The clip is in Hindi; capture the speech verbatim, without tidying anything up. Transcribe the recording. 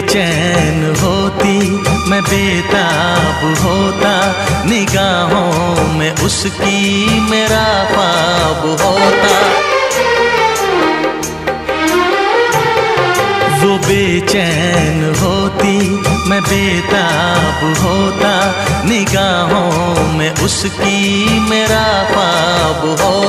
बेचैन होती, मैं बेताब होता, निगाहों में उसकी मेरा ख्वाब होता। वो बेचैन होती, मैं बेताब होता, निगाहों में उसकी मेरा ख्वाब होता।